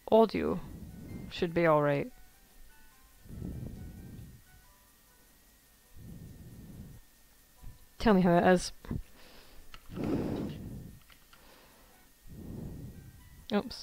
audio should be alright. Tell me how it is. Oops.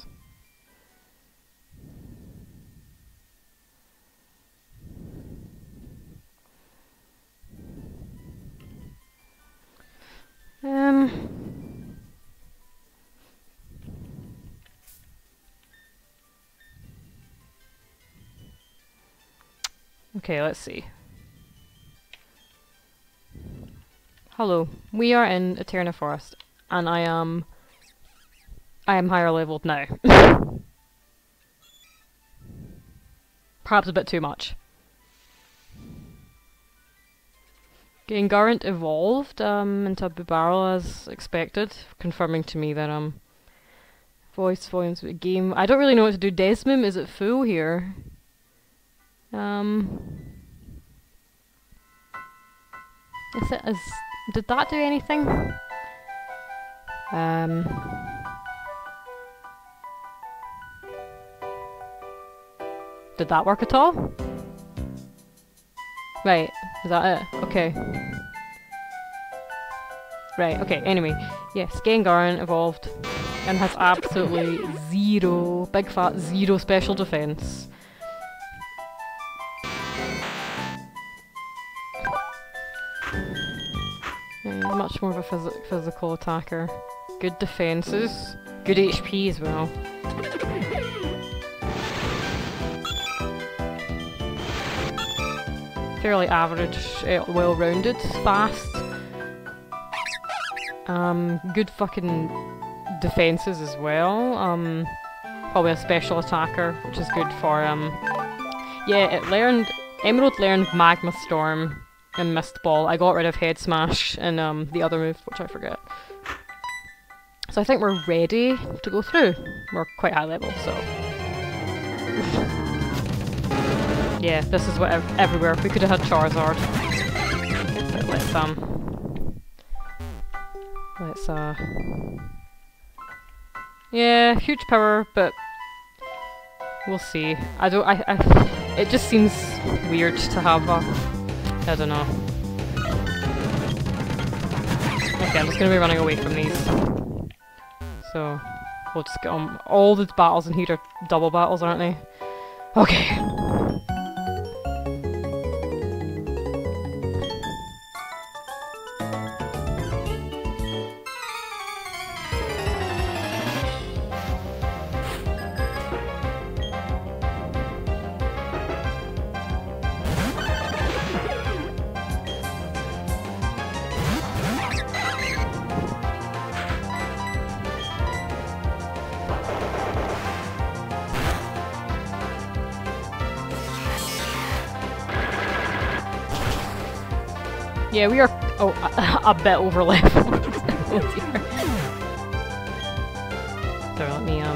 Okay, let's see. Hello, we are in Eterna Forest, and I am higher leveled now. Perhaps a bit too much. Gengarant evolved into Bibarel as expected, confirming to me that voice volumes of the game. I don't really know what to do. Desmond, is it full here? Did that do anything? Did that work at all? Right, is that it? Okay. Right, okay, anyway. Yes, Gengarant evolved and has absolutely zero, big fat zero special defense. Much more of a physical attacker. Good defenses, good HP as well. Fairly average, well-rounded, fast. Good fucking defenses as well. Probably a special attacker, which is good for yeah, Emerald learned Magma Storm and Mist Ball. I got rid of Head Smash and the other move, which I forget. So I think we're ready to go through. We're quite high level, so... yeah, this is what everywhere. We could have had Charizard. But let's yeah, huge power, but we'll see. It just seems weird to have a... I don't know. Okay, I'm just gonna be running away from these. So, we'll just get on. All the battles in here are double battles, aren't they? Okay. Yeah, we are a bit over leveled. Oh dear. So let me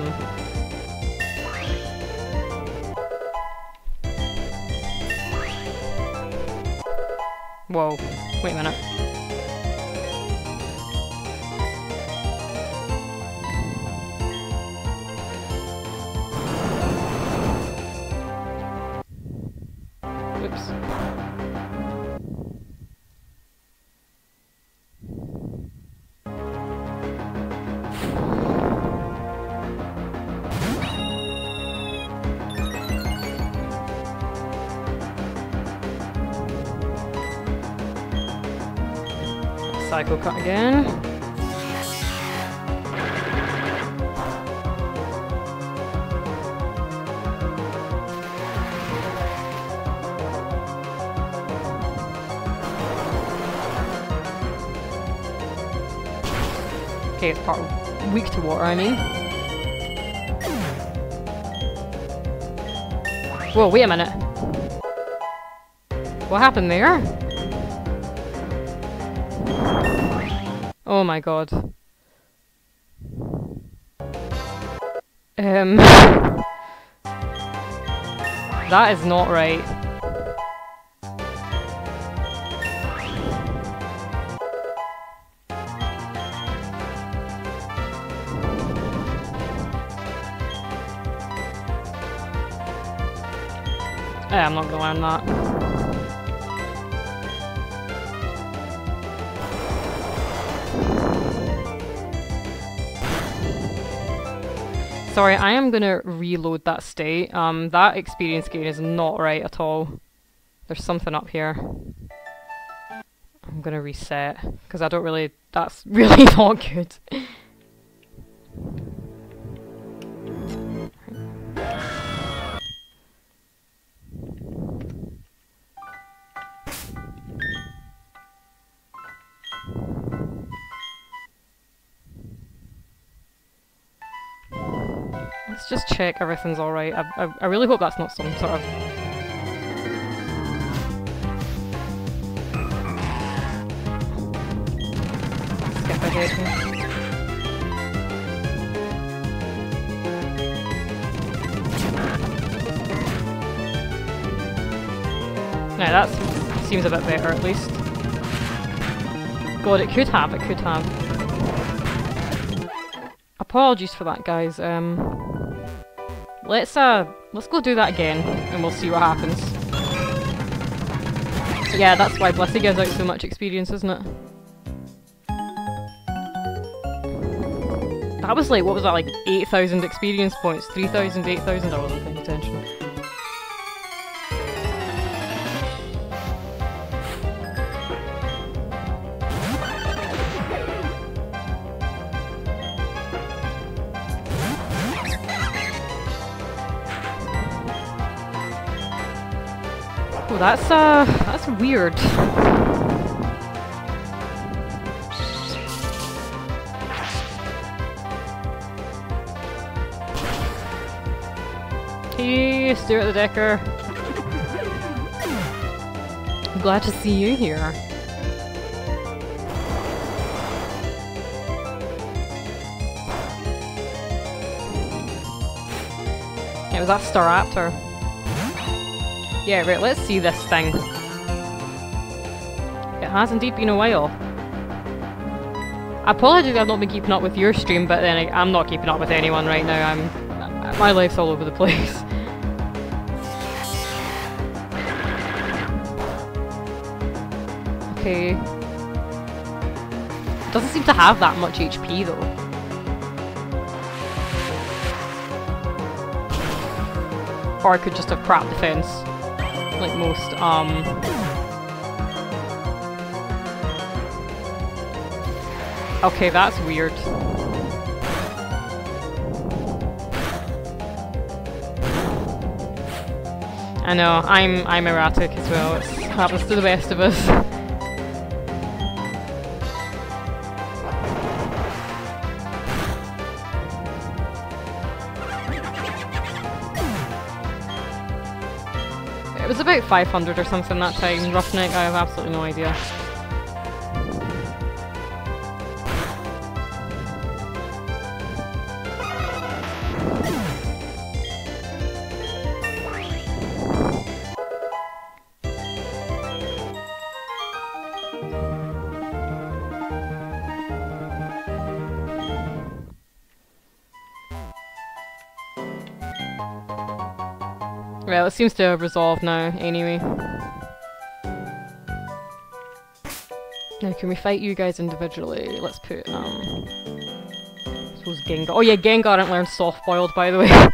whoa, wait a minute. Oops. Psycho Cut again. Okay, it's part weak to water, I mean. Whoa, wait a minute. What happened there? Oh my god. That is not right. I'm not gonna learn that. Sorry, I am gonna reload that state. That experience gain is not right at all. There's something up here. I'm gonna reset, because I don't really... that's really not good. Let's just check everything's alright. I really hope that's not some sort of... skip ahead here. No, that seems a bit better at least. God, it could have, it could have. Apologies for that, guys. Let's go do that again, and we'll see what happens. Yeah, that's why Blissey gives out so much experience, isn't it? That was like, what was that, like 8,000 experience points? 3,000, 8,000? I wasn't paying attention. Oh, that's weird. Hey, Stuart the Decker. I'm glad to see you here. It was that Staraptor. Yeah, right, let's see this thing. It has indeed been a while. I apologize I've not been keeping up with your stream, but then I'm not keeping up with anyone right now. My life's all over the place. Okay. It doesn't seem to have that much HP though. Or it could just have crap defense. Like most, okay, that's weird. I know, I'm erratic as well. It happens to the best of us. It was about 500 or something that time. Roughneck, I have absolutely no idea. Well, it seems to have resolved now, anyway. Now, can we fight you guys individually? Let's put, I suppose Gengar. Oh yeah, Gengar didn't learn Soft Boiled, by the way.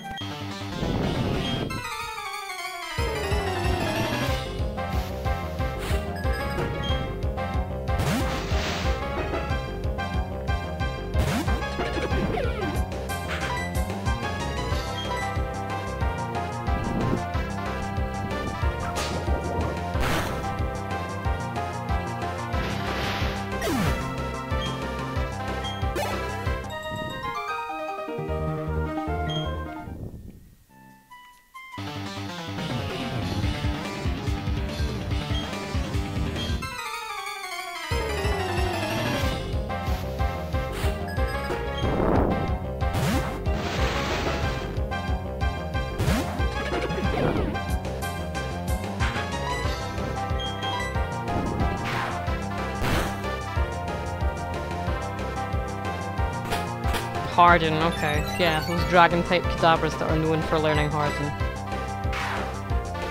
Harden, okay. Yeah, those dragon type Kadabras that are known for learning Harden.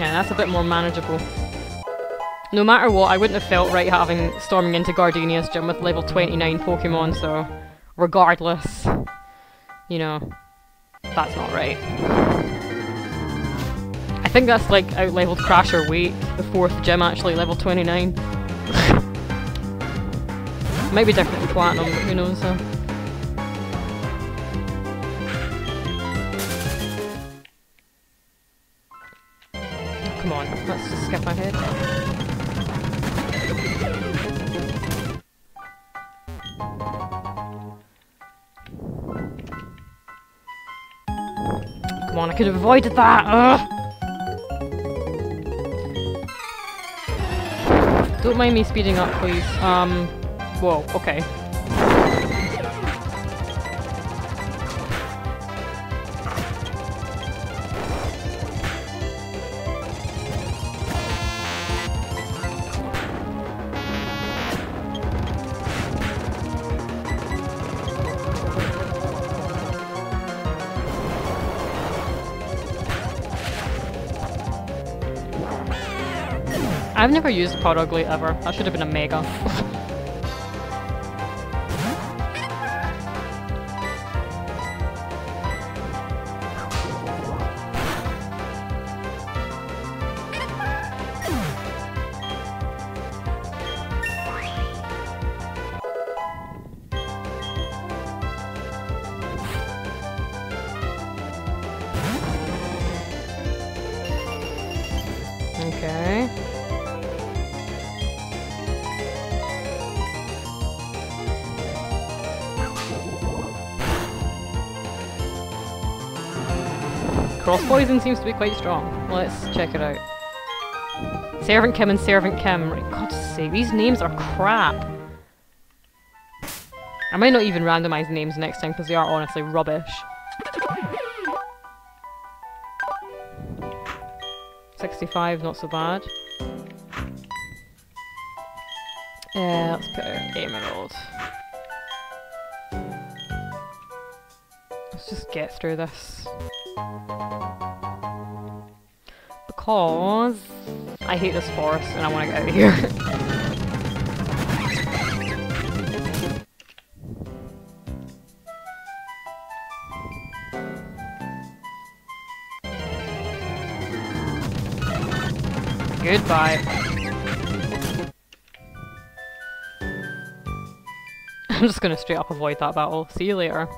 Yeah, that's a bit more manageable. No matter what, I wouldn't have felt right storming into Gardenia's gym with level 29 Pokemon, so regardless, you know, that's not right. I think that's like out-leveled Crasher Wake, the 4th gym actually, level 29. Might be different in Platinum, but who knows, so. Come on, let's just skip ahead. Come on, I could have avoided that! Ugh! Don't mind me speeding up, please. Whoa, okay. I've never used Podugly ever. That should have been a Mega. Okay. Cross Poison seems to be quite strong. Let's check it out. Servant Kim and Servant Kim. Right, God's sake, these names are crap. I might not even randomise names next time because they are honestly rubbish. 65, not so bad. Let's put out Emerald. Let's just get through this. Because I hate this forest and I want to get out of here. Goodbye. I'm just gonna straight up avoid that battle. See you later.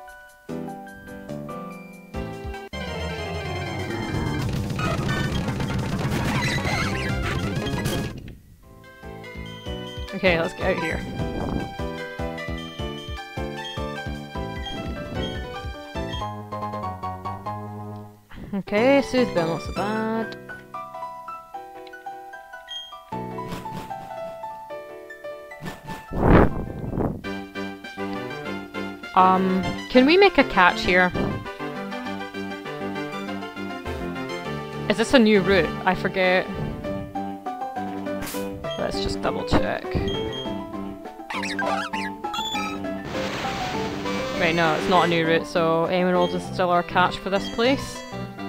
Okay, let's get out of here. Okay, Soothbell, not so bad. Can we make a catch here? Is this a new route? I forget. Let's just double check. Right, no, it's not a new route, so Emerald is still our catch for this place.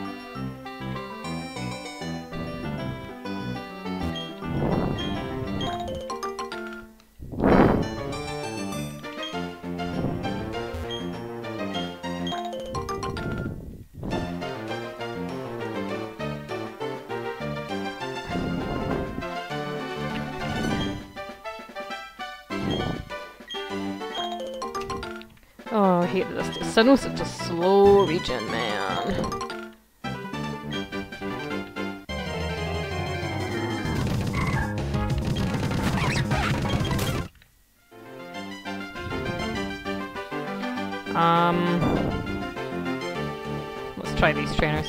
Oh, I hate this. Sinnoh's such a slow region, man. Let's try these trainers.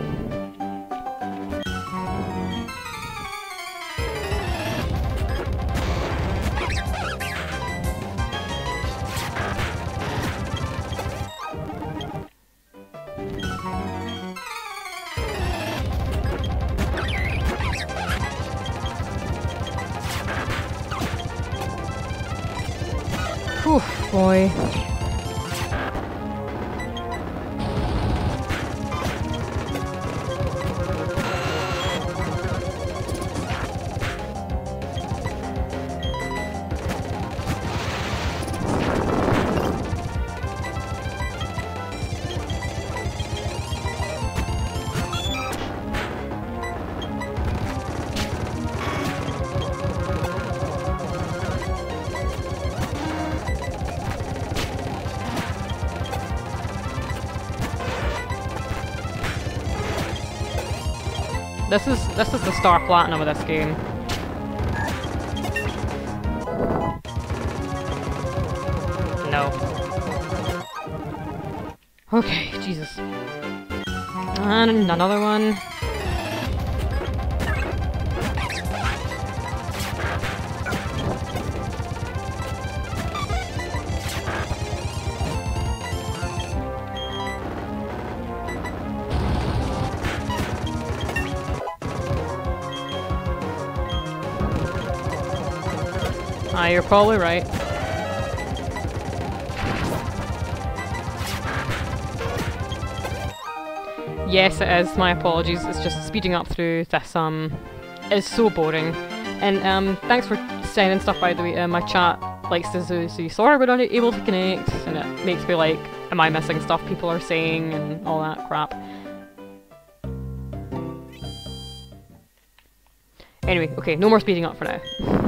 Oof, boy. This is the Star Platinum of this game. No. Okay, Jesus. And another one. Ah, you're probably right. Yes, it is. My apologies. It's just speeding up through this, is so boring. And, thanks for sending stuff, by the way. My chat likes to say, sorry we're not able to connect, and it makes me like, am I missing stuff people are saying, and all that crap. Anyway, okay, no more speeding up for now.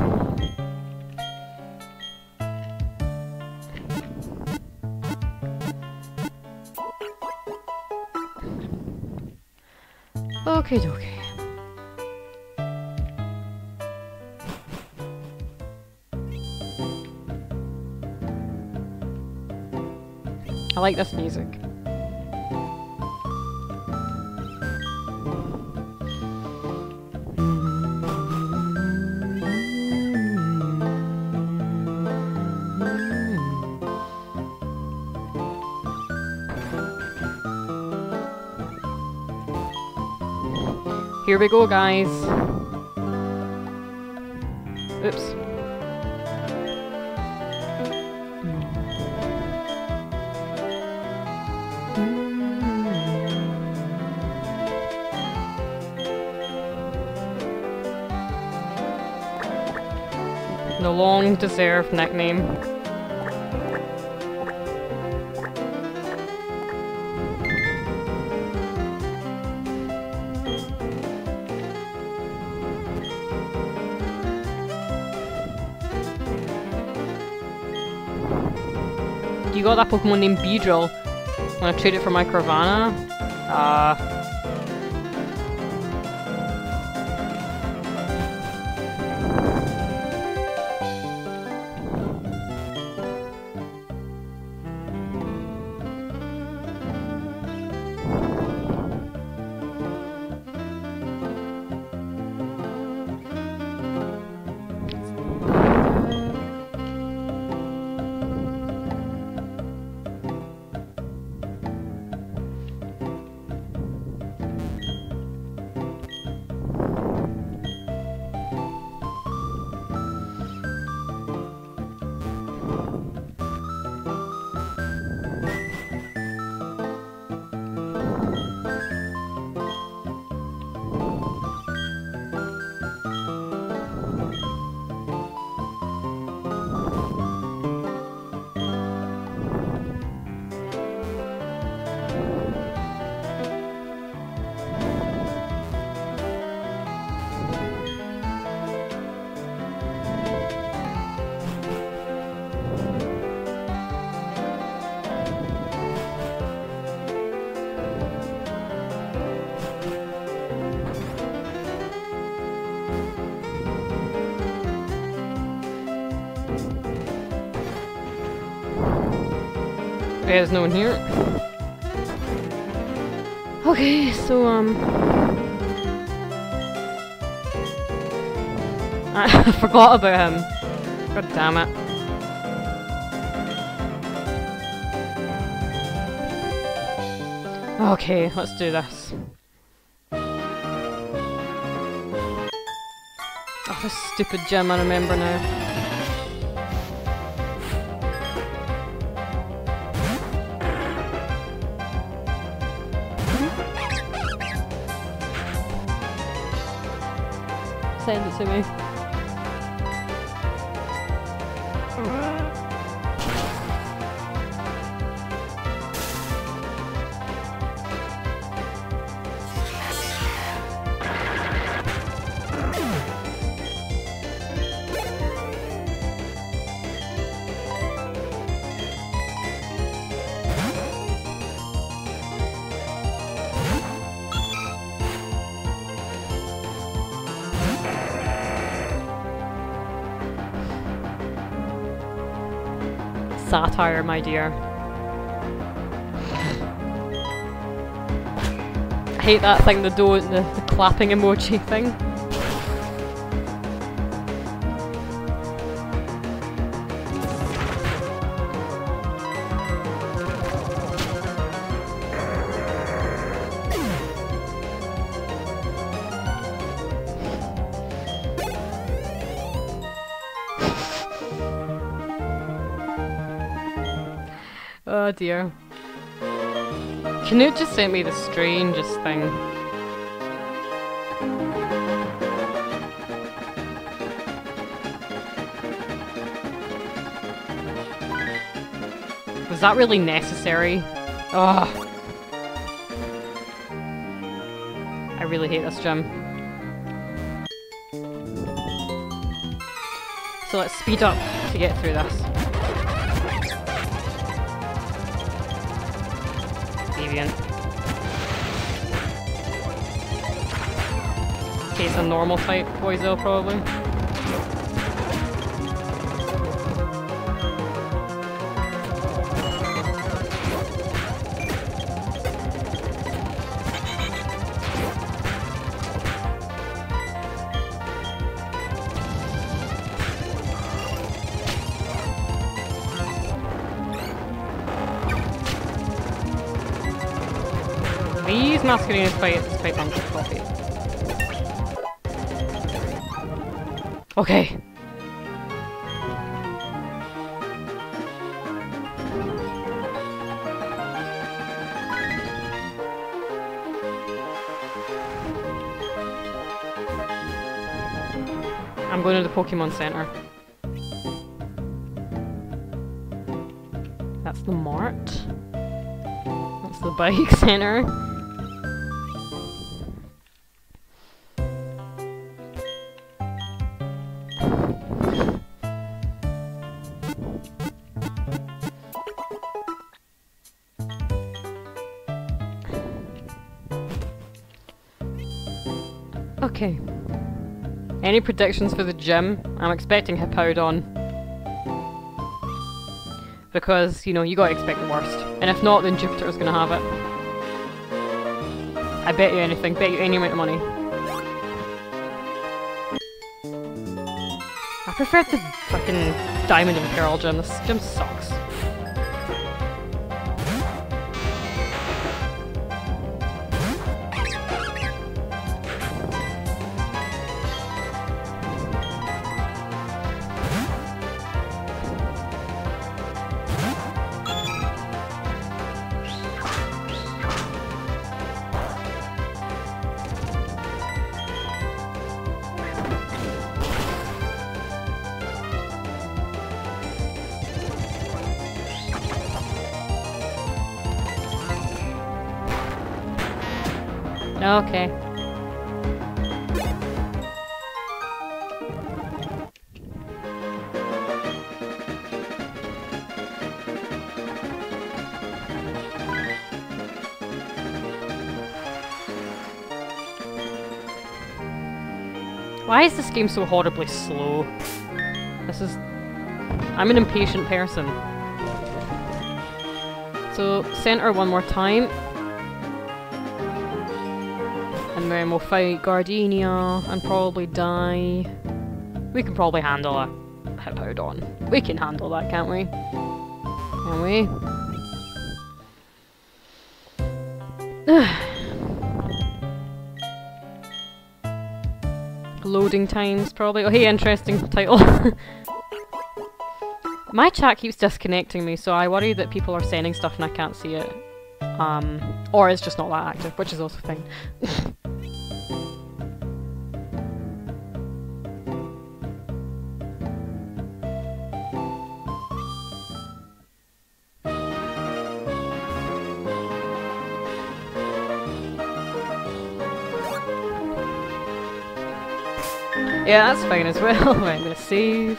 Okay, dokie. I like this music. Here we go, guys. Oops. The long-deserved nickname. You got that Pokemon named Beedrill. Wanna trade it for my Carvanha? There's no one here. Okay, so, I forgot about him. God damn it. Okay, let's do this. Oh, this stupid gym, I remember now. Send it to me. satire, my dear. I hate that thing, the clapping emoji thing. Oh dear. Canute just sent me the strangest thing. Was that really necessary? Ugh. I really hate this gym. So let's speed up to get through this. Deviant. Okay, it's a normal type Poizo probably. These Masquerades fights is quite uncomfortable. Okay. I'm going to the Pokemon Center. That's the Mart. That's the Bike Center. Okay. Any predictions for the gym? I'm expecting Hippowdon. Because, you know, you gotta expect the worst. And if not, then Jupiter's gonna have it. I bet you anything. Bet you any amount of money. I prefer the fucking Diamond and Pearl gym. This gym sucks. Okay. Why is this game so horribly slow? I'm an impatient person. So, center one more time. And then we'll fight Gardenia and probably die. We can probably handle a Hippowdon. We can handle that, can't we? Can we? Loading times, probably. Oh, hey, interesting title. My chat keeps disconnecting me, so I worry that people are sending stuff and I can't see it. Or it's just not that active, which is also fine. Yeah, that's fine as well. Right, I'm gonna save.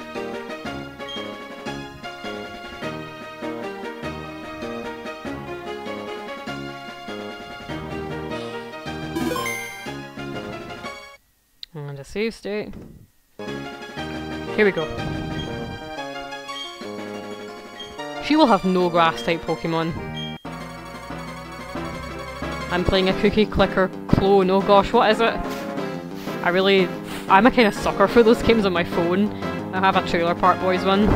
And a save state. Here we go. She will have no grass-type Pokemon. I'm playing a Cookie Clicker clone. Oh gosh, what is it? I'm a kind of sucker for those games on my phone. I have a Trailer Park Boys one.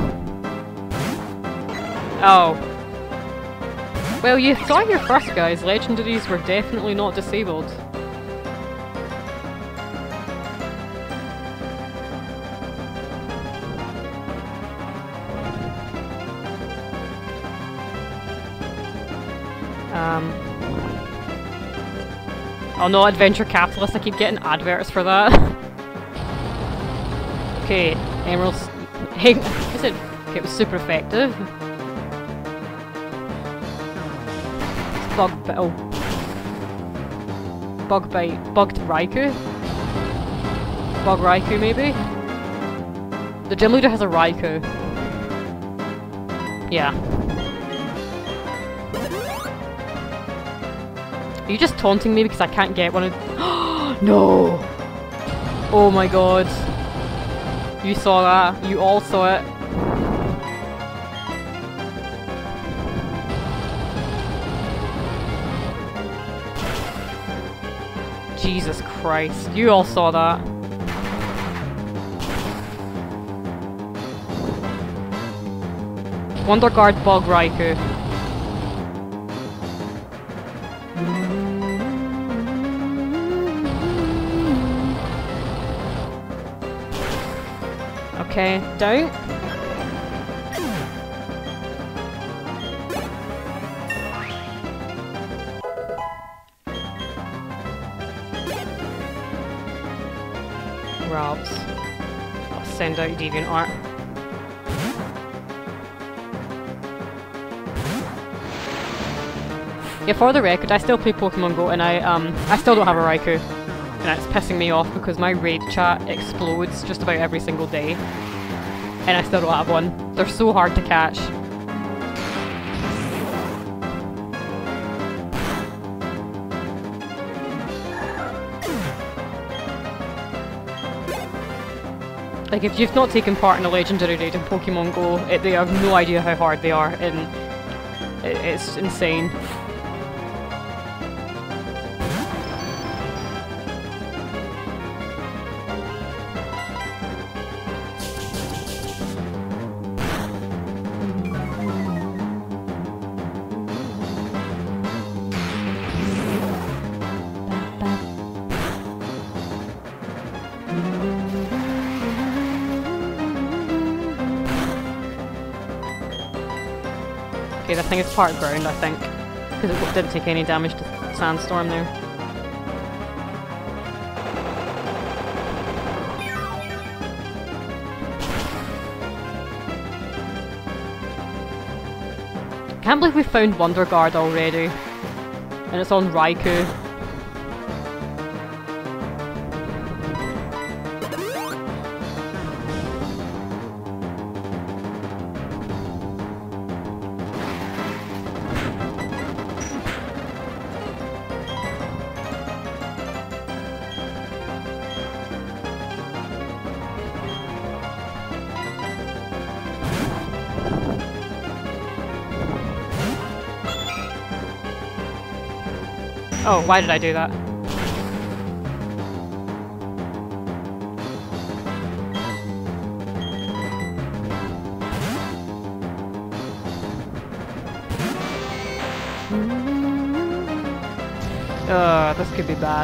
Oh. Well, you saw your first, guys. Legendaries were definitely not disabled. Oh no, Adventure Capitalist, I keep getting adverts for that. Okay, Emerald's... Hey, is it? Okay, it was super effective. Bug bite. Oh. Bug bite. Bugged Raikou? Bug Raikou, maybe? The gym leader has a Raikou. Yeah. Are you just taunting me because I can't get one of... No! Oh my god. You saw that. You all saw it. Jesus Christ. You all saw that. Wonder Guard Bug Raikou. Okay, don't. Robs. I'll send out DeviantArt. Yeah, for the record, I still play Pokemon Go and I still don't have a Raikou. And it's pissing me off because my raid chat explodes just about every single day. And I still don't have one. They're so hard to catch. Like, if you've not taken part in a legendary raid in Pokemon Go, they have no idea how hard they are, and it's insane. Okay, that thing is part ground, I think, because it didn't take any damage to Sandstorm there. Can't believe we found Wonder Guard already, and it's on Raikou. Oh, why did I do that? This could be bad.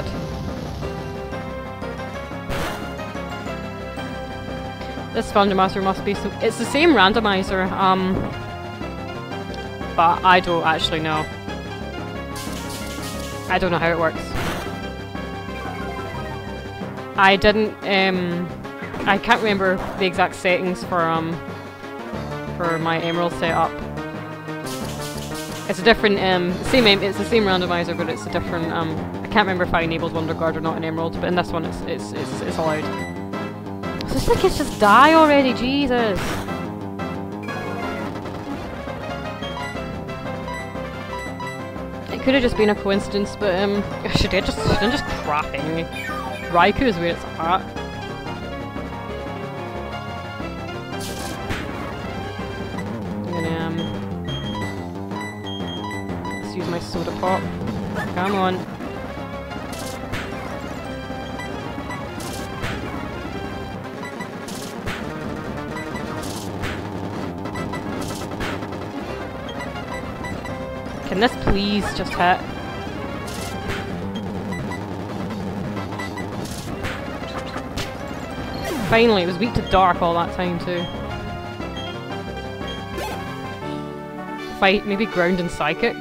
This randomizer must be so... It's the same randomizer, but I don't actually know. I don't know how it works. I didn't, I can't remember the exact settings for my Emerald setup. It's a different, it's the same randomizer, but it's a different, I can't remember if I enabled Wonder Guard or not in Emerald, but in this one it's allowed. So this thing kids just die already, Jesus! It could have just been a coincidence, but she didn't just crap anyway. Raikou is where it's at. And my soda pop. Come on. Can this please just hit? Finally, it was weak to dark all that time too. Fight, maybe ground and psychic?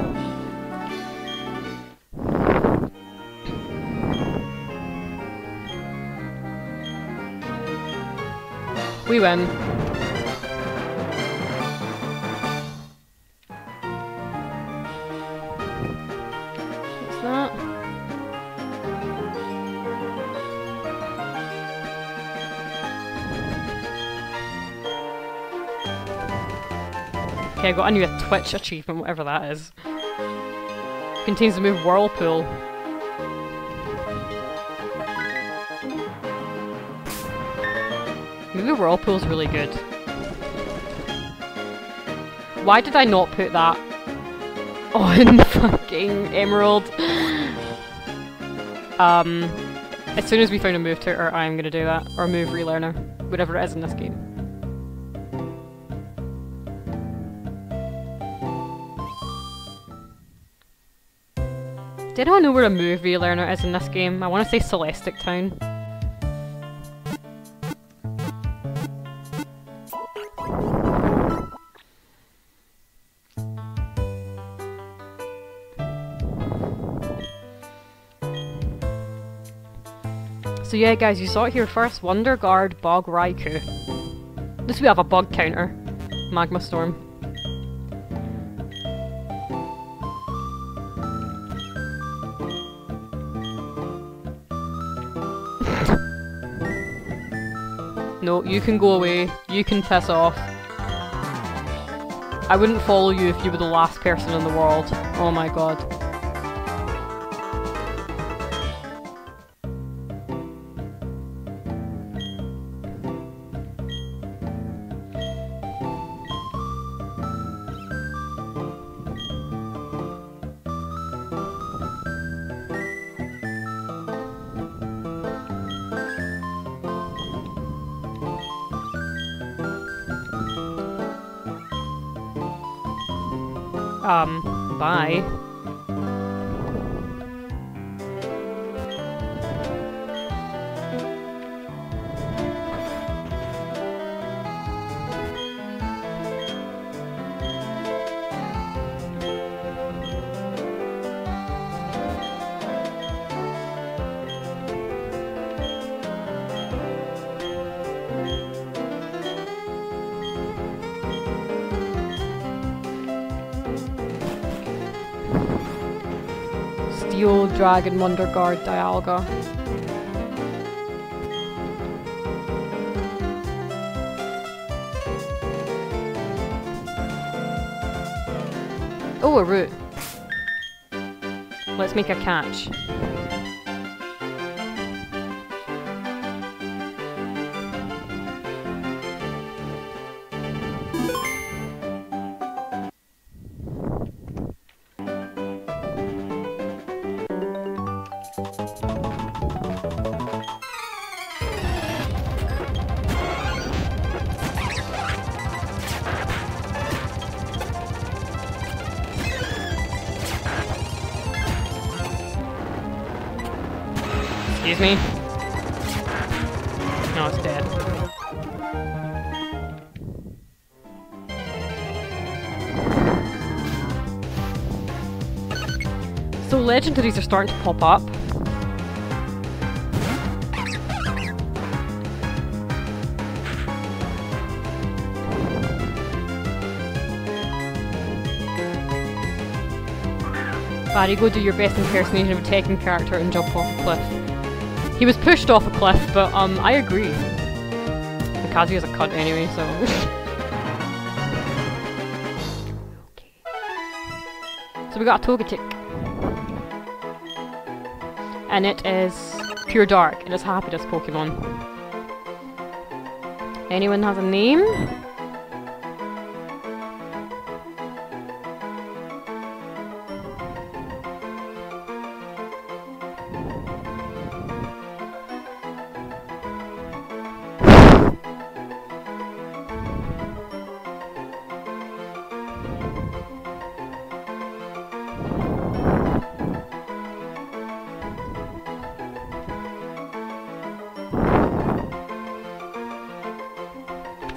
We win. What's that? Okay, I got a new Twitch achievement, whatever that is. Contains the move Whirlpool. Maybe Whirlpool's really good. Why did I not put that on fucking Emerald? As soon as we found a move tutor, I'm gonna do that. Or a move relearner. Whatever it is in this game. Did anyone know where a move relearner is in this game? I want to say Celestic Town. So yeah guys, you saw it here first, Wonder Guard Bog Raikou. At least we have a bug counter. Magma Storm. No, you can go away. You can piss off. I wouldn't follow you if you were the last person in the world. Oh my god. Bye. Steel Dragon Wonder Guard Dialga. Oh, a root. Let's make a catch. Excuse me? No, it's dead. So legendaries are starting to pop up. Barry, go do your best impersonation of a Tekken character and jump off a cliff. He was pushed off a cliff, but I agree. And Kazuya's a cunt anyway, so... Okay. So we got a Togetic. And it is pure dark. It is Happiness Pokemon. Anyone has a name?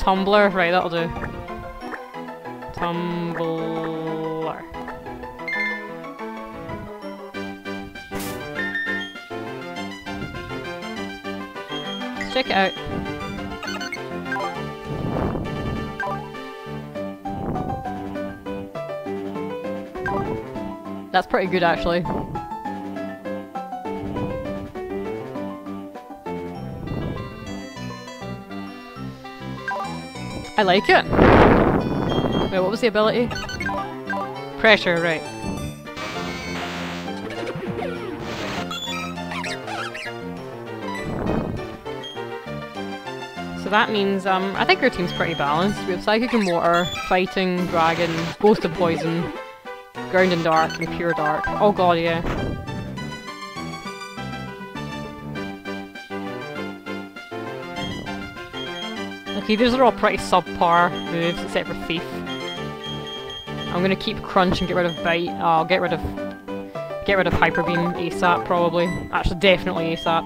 Tumbler, right, that'll do. Tumbler. Let's check it out. That's pretty good, actually. I like it. Wait, what was the ability? Pressure, right. So that means, I think our team's pretty balanced. We have Psychic and Water, Fighting, Dragon, Ghost and Poison, Ground and Dark, and Pure Dark. Oh god, yeah. Okay, these are all pretty subpar moves, except for Thief. I'm gonna keep Crunch and get rid of Bite. I'll get rid of Hyper Beam ASAP, probably. Actually, definitely ASAP.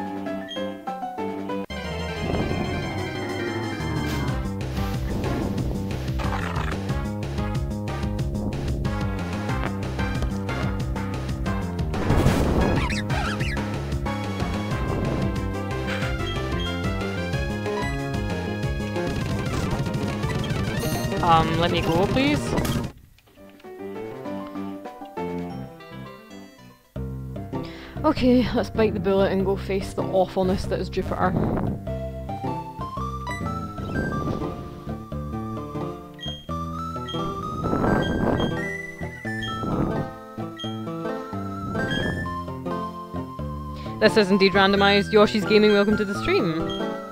Let me go, please. Okay, let's bite the bullet and go face the awfulness that is Jupiter. This is indeed randomised. Yoshi's Gaming, welcome to the stream.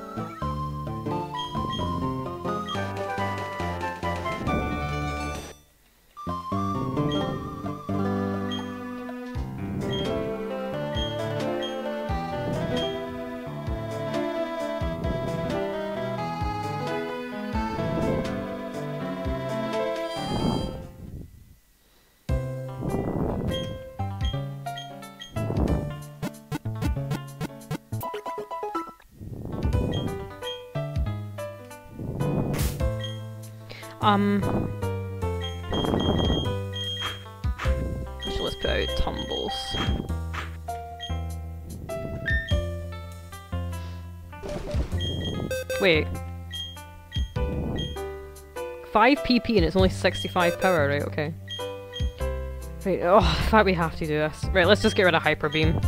So let's put out Tumbles. Wait. 5 PP and it's only 65 power, right? Okay. Right, oh, in fact we have to do this. Right, let's just get rid of Hyper Beam.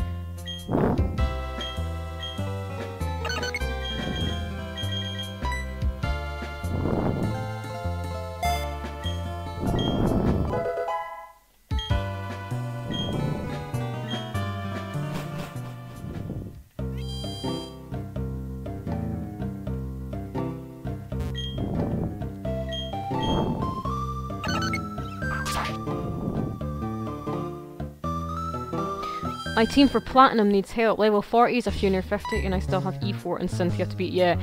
My team for Platinum needs help. Level 40 is a few near 50 and I still have E4 and Cynthia to beat. Yeah.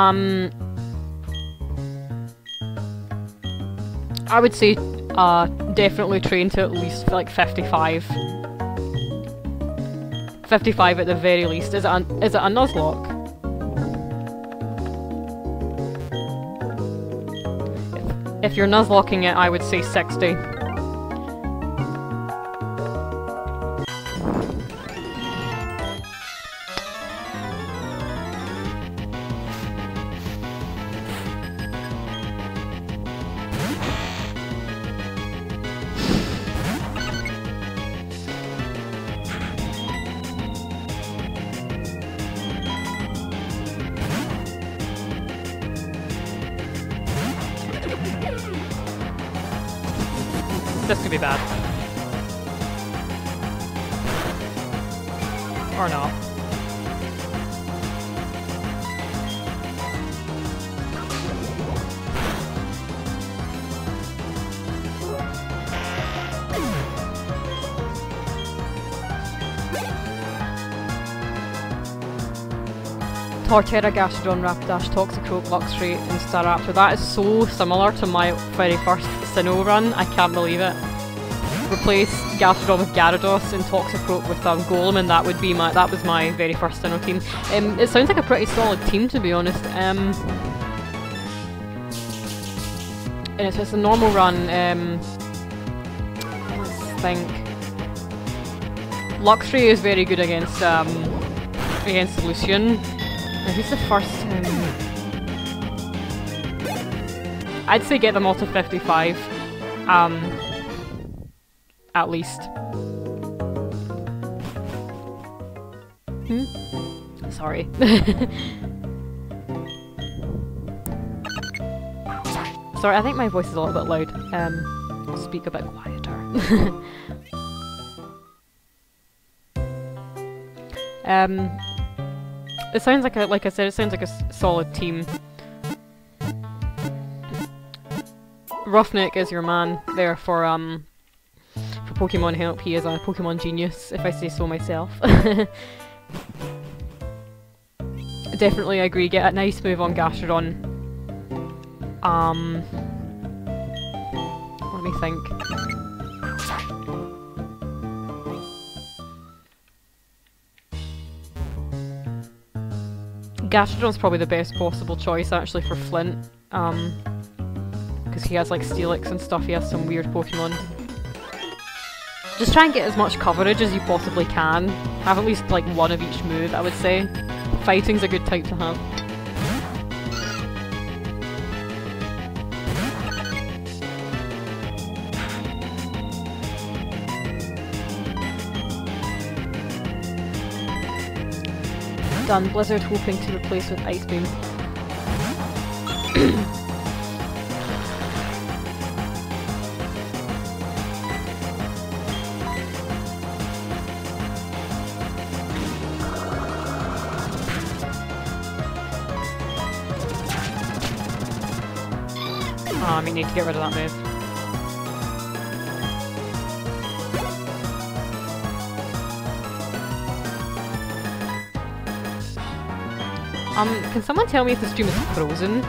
I would say definitely train to at least like 55. 55 at the very least. Is it a Nuzlocke? If you're Nuzlocking it, I would say 60. This could be bad. Or not. Torterra, Gastrodon, Rapidash, Toxicroak, Luxray, and Staraptor. That is so similar to my very first Sinnoh run, I can't believe it. Replace Gastrodon with Gyarados and Toxicroak with Golem, and that was my very first Sinnoh team. It sounds like a pretty solid team, to be honest. and it's just a normal run. Let's think. Luxray is very good against Lucian. Now, who's the first? I'd say get them all to 55, at least. Sorry. Sorry, I think my voice is a little bit loud. I'll speak a bit quieter. It sounds like like I said, it sounds like a solid team. Roughneck is your man there for Pokemon help. He is a Pokemon genius, if I say so myself. Definitely agree, get a nice move on Gastrodon. Let me think. Gastrodon's probably the best possible choice actually for Flint, because he has like Steelix and stuff, he has some weird Pokemon. Just try and get as much coverage as you possibly can. Have at least like one of each move, I would say. Fighting's a good type to have. Done. Blizzard hoping to replace with Ice Beam. I need to get rid of that move. Can someone tell me if the stream is frozen?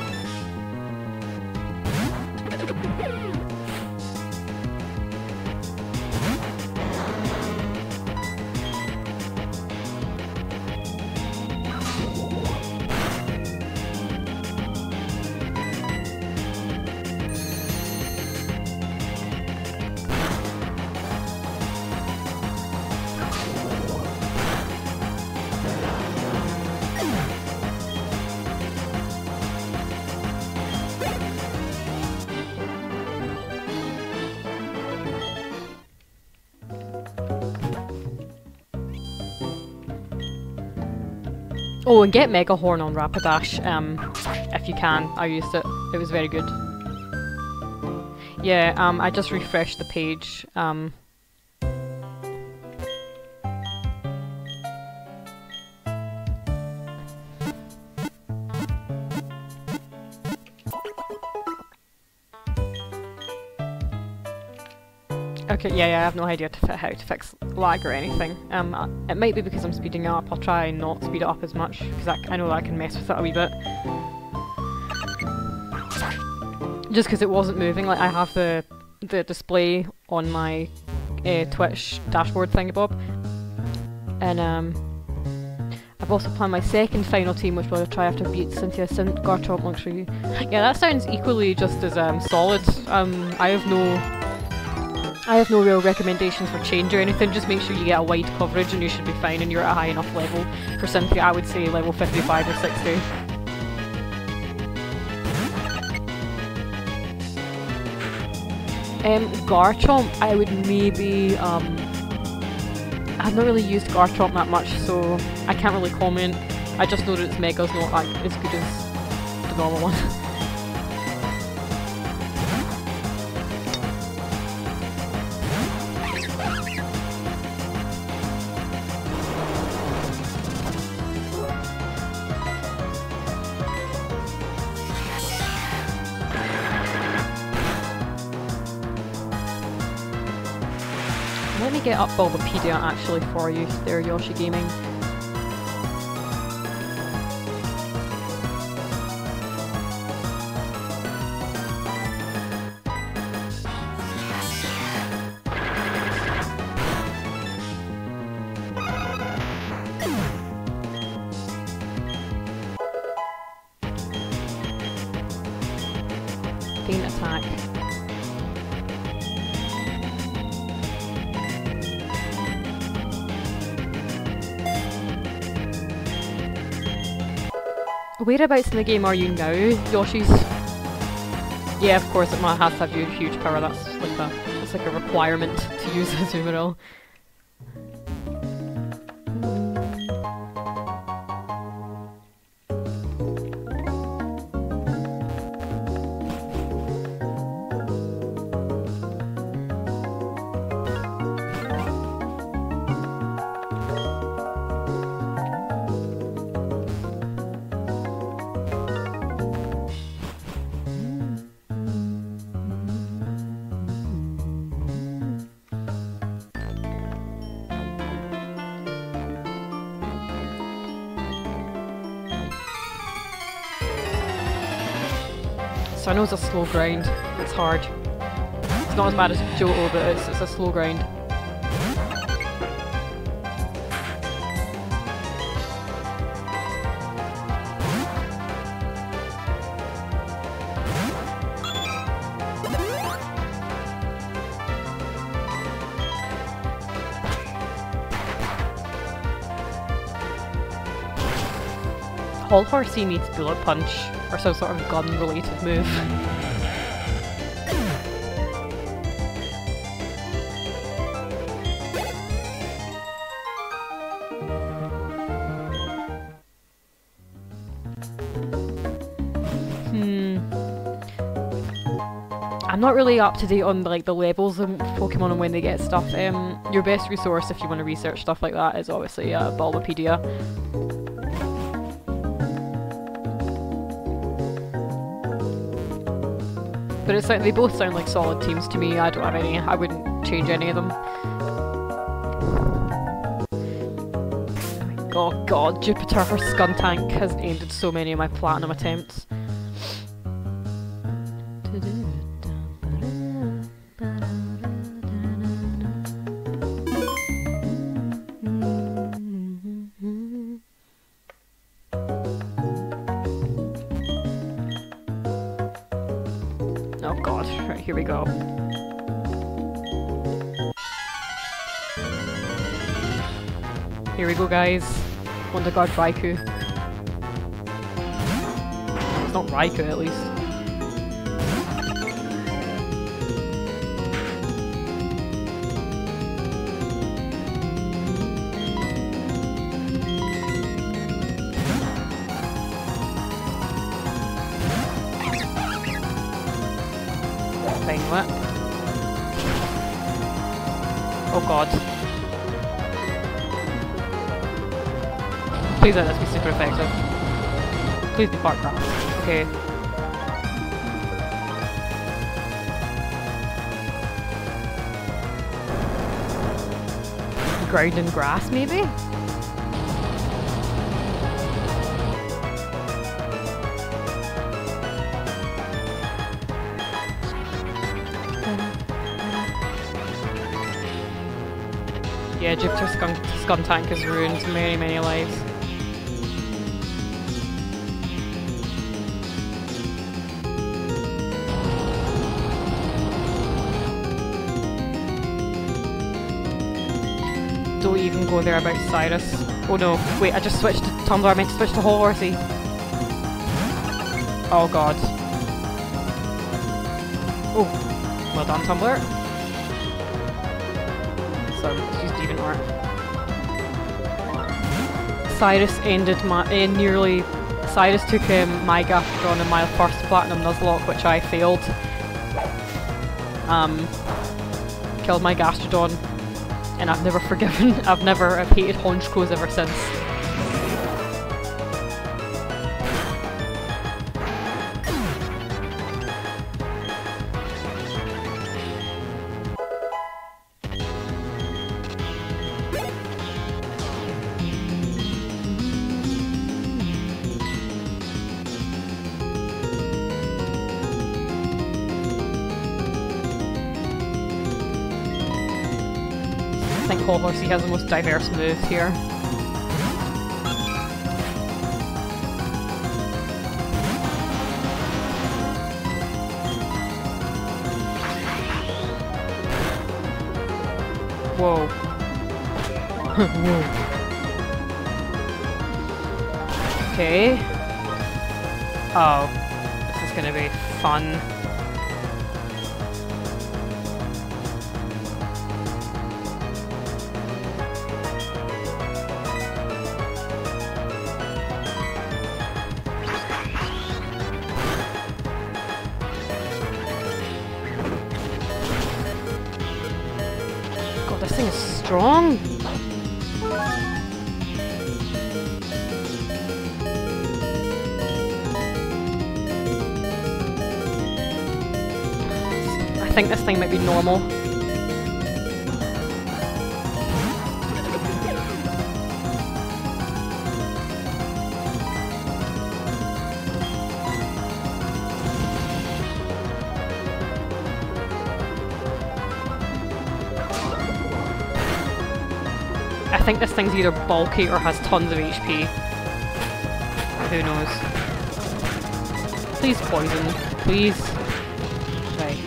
Oh, and get Mega Horn on Rapidash, if you can. I used it. It was very good. Yeah, I just refreshed the page. Okay, yeah, I have no idea how to fix lag or anything. It might be because I'm speeding up. I'll try and not speed it up as much, because I know that I can mess with it a wee bit. Just because it wasn't moving, like I have the display on my Twitch dashboard thingabob. And I've also planned my second final team, which we'll try after beat Cynthia, Garchomp, Luxray. Yeah, that sounds equally just as solid. I have no real recommendations for change or anything, just make sure you get a wide coverage and you should be fine, and you're at a high enough level. For Cynthia, I would say level 55 or 60. Garchomp, I would maybe, I've not really used Garchomp that much, so I can't really comment. I just know that its Mega's not as good as the normal one. Let me get up Bulbapedia actually for you there, Yoshi Gaming. Faint attack. Whereabouts in the game are you now, Yoshi's? Yeah, of course it has to have huge power. That's like a requirement to use Azumarill. So I know it's a slow grind. It's hard. It's not as bad as Johto, but it's a slow grind. Hall Horsey needs Bullet Punch, or some sort of gun-related move. I'm not really up to date on like the levels of Pokemon and when they get stuff. Your best resource if you want to research stuff like that is obviously Bulbapedia. But it's like they both sound like solid teams to me. I don't have any. I wouldn't change any of them. Oh god, Jupiter, her Skuntank has ended so many of my platinum attempts. Oh god, right, here we go. Here we go, guys. Wonder Guard Raikou. It's not Raikou, at least. What? Oh god. Please let this be super effective. Please be Bark Grass. Okay. Ground and grass, maybe? Yeah, Jupiter Skuntank has ruined many, many lives. Don't even go there about Cyrus. Oh no, wait, I just switched to Tumblr, I meant to switch to Hall Horsey. Oh god. Oh, well done Tumblr. She's even art. Cyrus ended my Cyrus took my Gastrodon in my first Platinum Nuzlocke, which I failed. Killed my Gastrodon, and I've never forgiven. I've hated Honchkos ever since. I think Hall Horsey has the most diverse moves here. Whoa. Whoa. Okay. Oh. This is gonna be fun. God, this thing is strong. I think this thing might be normal. I think this thing's either bulky or has tons of HP. Who knows? Please poison. Please. Right.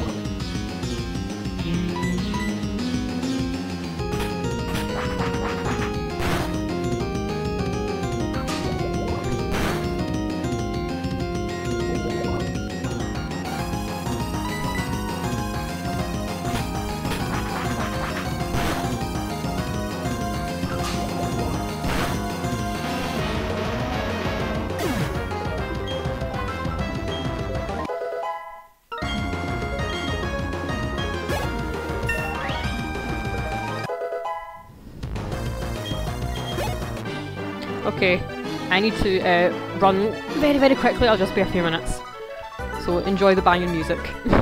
Okay, I need to run very, very quickly. I'll just be a few minutes. So enjoy the banging music.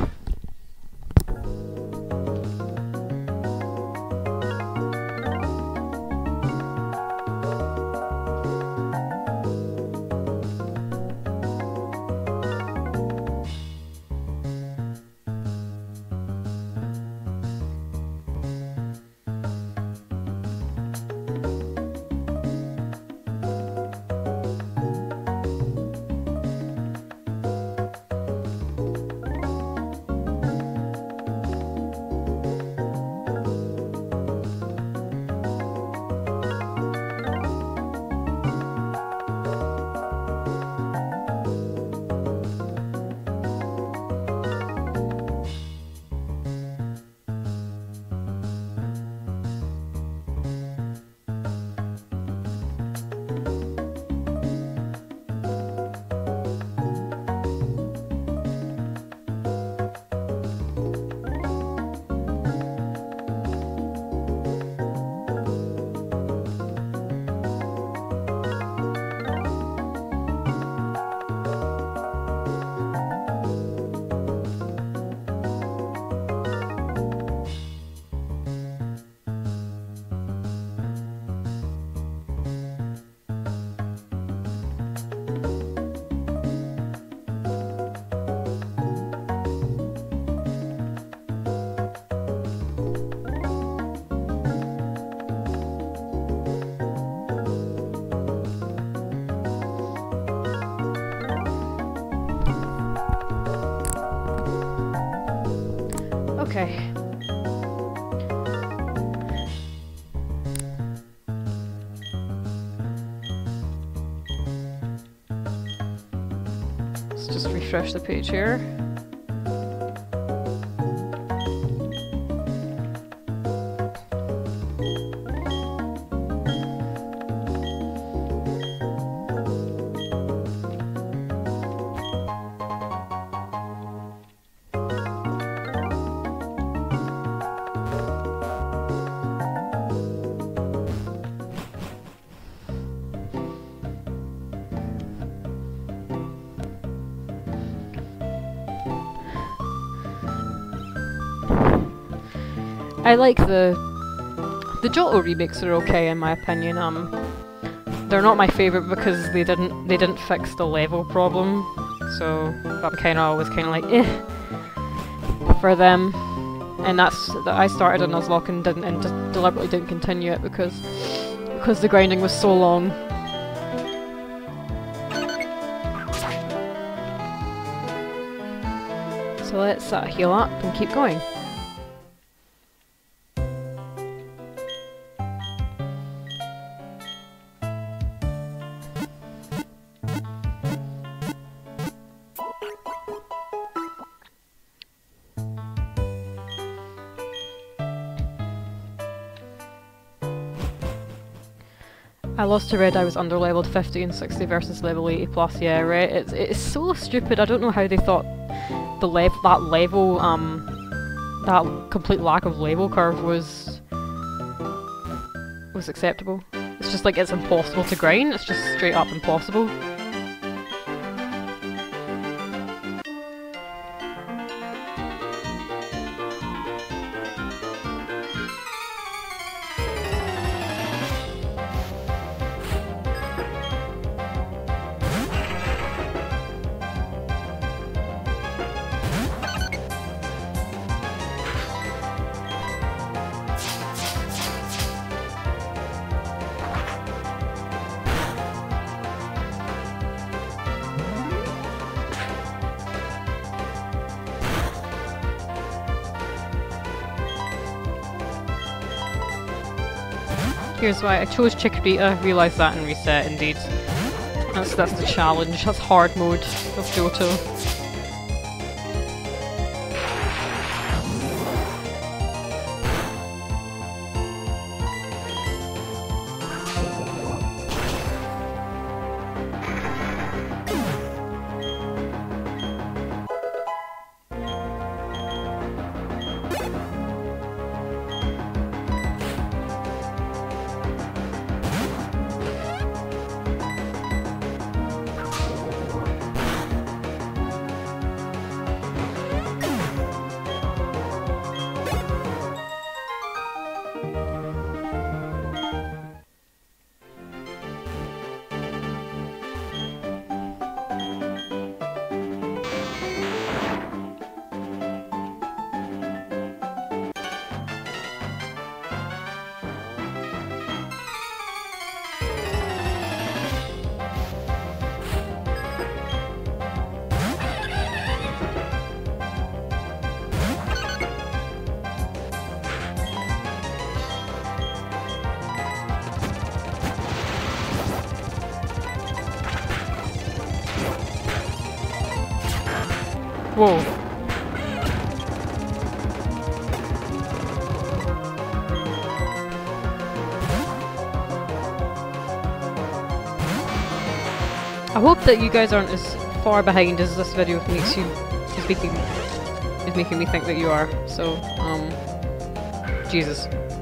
Okay. Let's just refresh the page here. I like the Johto remakes are okay in my opinion. They're not my favourite because they didn't fix the level problem, so I'm kind of always kind of like for them. And that's I started on Nuzlocke and just deliberately didn't continue it because the grinding was so long. So let's heal up and keep going. I lost to Red, I was under-leveled 50 and 60 versus level 80 plus, yeah, right? It's so stupid, I don't know how they thought that level, that complete lack of level curve was acceptable. It's just like, it's impossible to grind, it's just straight up impossible. Here's why I chose Chikorita, realised that and reset indeed. That's the challenge, that's hard mode of Johto. Whoa. I hope that you guys aren't as far behind as this video makes you is making me think that you are. So, Jesus.